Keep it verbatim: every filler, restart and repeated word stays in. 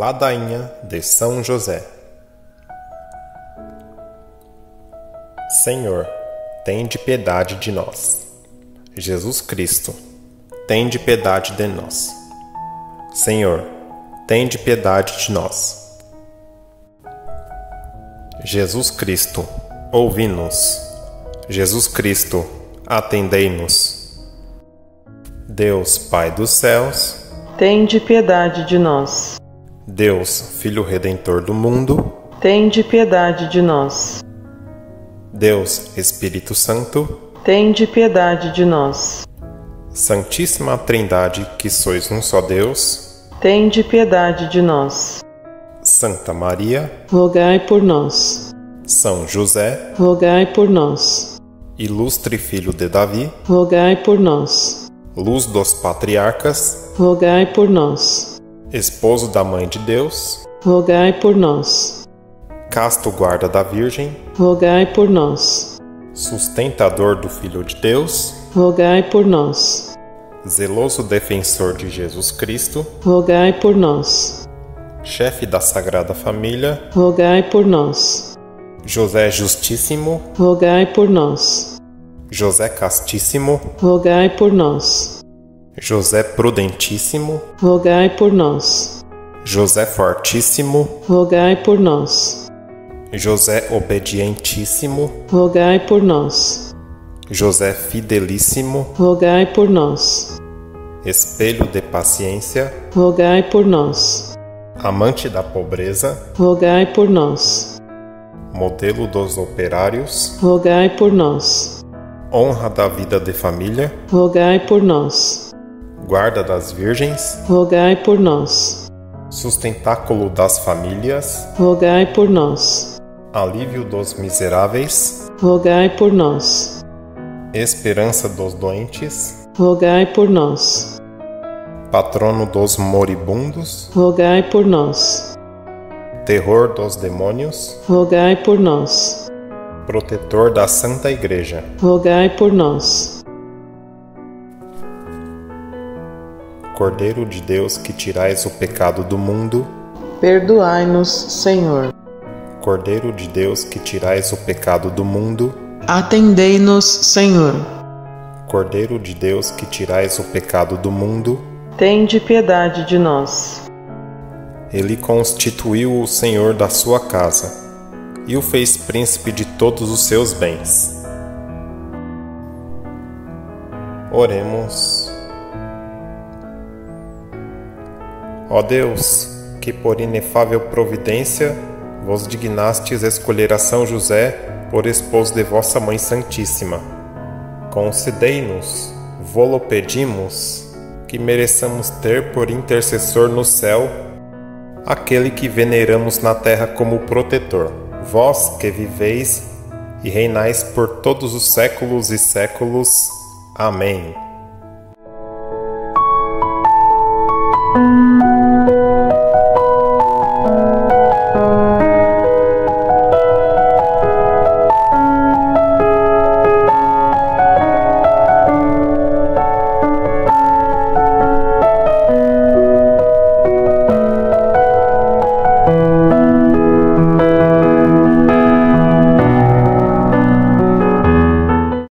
Ladainha de São José. Senhor, tende piedade de nós. Jesus Cristo, tende piedade de nós. Senhor, tende piedade de nós. Jesus Cristo, ouvi-nos. Jesus Cristo, atendei-nos. Deus, Pai dos céus, tende piedade de nós. Deus, Filho Redentor do mundo, tende piedade de nós. Deus, Espírito Santo, tende piedade de nós. Santíssima Trindade, que sois um só Deus, tende piedade de nós. Santa Maria, rogai por nós. São José, rogai por nós. Ilustre Filho de Davi, rogai por nós. Luz dos patriarcas, rogai por nós. Esposo da Mãe de Deus, rogai por nós. Casto guarda da Virgem, rogai por nós. Sustentador do Filho de Deus, rogai por nós. Zeloso defensor de Jesus Cristo, rogai por nós. Chefe da Sagrada Família, rogai por nós. José Justíssimo, rogai por nós. José Castíssimo, rogai por nós. José Prudentíssimo, rogai por nós. José Fortíssimo, rogai por nós. José Obedientíssimo, rogai por nós. José Fidelíssimo, rogai por nós. Espelho de paciência, rogai por nós. Amante da pobreza, rogai por nós. Modelo dos operários, rogai por nós. Honra da vida de família, rogai por nós. Guarda das virgens, rogai por nós. Sustentáculo das famílias, rogai por nós. Alívio dos miseráveis, rogai por nós. Esperança dos doentes, rogai por nós. Patrono dos moribundos, rogai por nós. Terror dos demônios, rogai por nós. Protetor da Santa Igreja, rogai por nós. Cordeiro de Deus, que tirais o pecado do mundo, perdoai-nos, Senhor. Cordeiro de Deus, que tirais o pecado do mundo, atendei-nos, Senhor. Cordeiro de Deus, que tirais o pecado do mundo, tende piedade de nós. Ele constituiu o Senhor da sua casa e o fez príncipe de todos os seus bens. Oremos. Ó Deus, que por inefável providência vos dignastes escolher a São José por esposo de vossa Mãe Santíssima, concedei-nos, vô-lo pedimos, que mereçamos ter por intercessor no céu aquele que veneramos na terra como protetor, vós que viveis e reinais por todos os séculos e séculos. Amém.